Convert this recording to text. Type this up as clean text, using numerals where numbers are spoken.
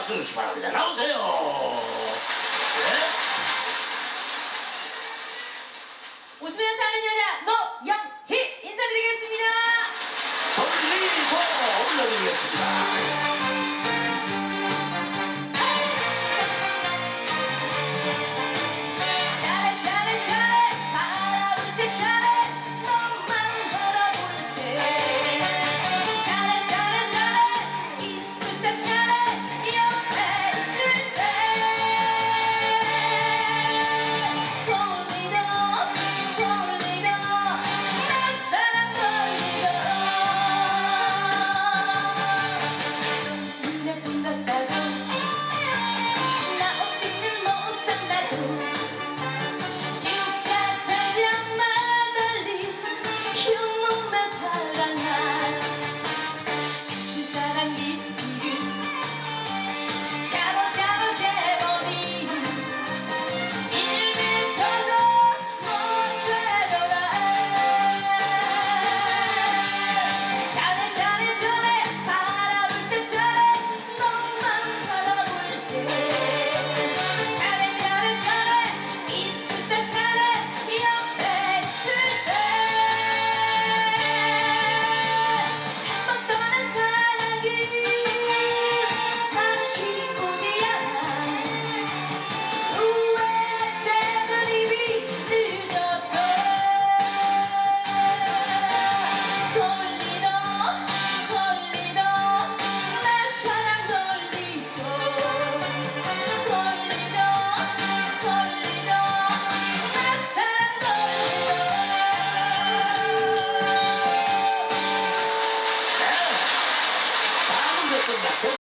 박수 주시기 바랍니다. 나오세요. 네? 웃으면서 하는 여자 노영희 인사드리겠습니다. 돌리고 올려드리겠습니다. 잘해 잘해 잘해 바라볼 때 잘해 너만 바라볼 때 잘해 잘해 잘해 있을 때 잘해 옆에 있을 때 돌리도 돌리도 내 사랑 돌리도 좀 눈에 빛났다고 나 없이는 못 산다고 진짜 살짝만 달리 흉흉만 사랑할 다시 사랑 깊이를 자로자로 재보니 1m도 못 되더라 잘해 잘해 잘해 바라볼 때 잘해 너만 바라볼 때 잘해 잘해 잘해 있을 때 잘해 옆에 있을 때 한 번 떠난 사랑이 다시 오지 않아 후회 때문에 이미 늦어서 돌리도 돌리도 내 사랑 돌리도 돌리도 돌리도 내 사랑 돌리도 다음은 좋습니다.